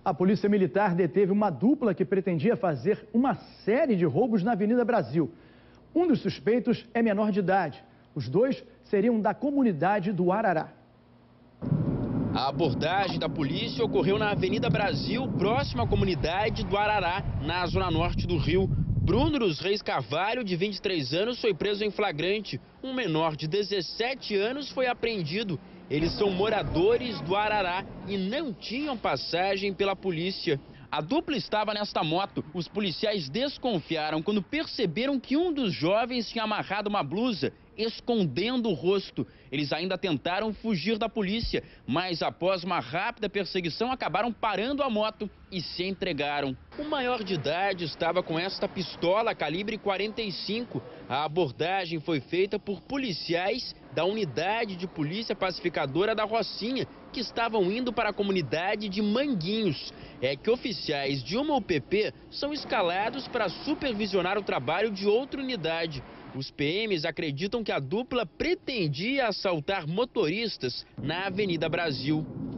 A Polícia Militar deteve uma dupla que pretendia fazer uma série de roubos na Avenida Brasil. Um dos suspeitos é menor de idade. Os dois seriam da comunidade do Arará. A abordagem da polícia ocorreu na Avenida Brasil, próximo à comunidade do Arará, na zona norte do Rio. Bruno dos Reis Carvalho, de 23 anos, foi preso em flagrante. Um menor de 17 anos foi apreendido. Eles são moradores do Arará e não tinham passagem pela polícia. A dupla estava nesta moto. Os policiais desconfiaram quando perceberam que um dos jovens tinha amarrado uma blusa, escondendo o rosto. Eles ainda tentaram fugir da polícia, mas após uma rápida perseguição acabaram parando a moto e se entregaram. O maior de idade estava com esta pistola calibre 45. A abordagem foi feita por policiais da unidade de polícia pacificadora da Rocinha, que estavam indo para a comunidade de Manguinhos. É que oficiais de uma UPP são escalados para supervisionar o trabalho de outra unidade. Os PMs acreditam que a dupla pretendia assaltar motoristas na Avenida Brasil.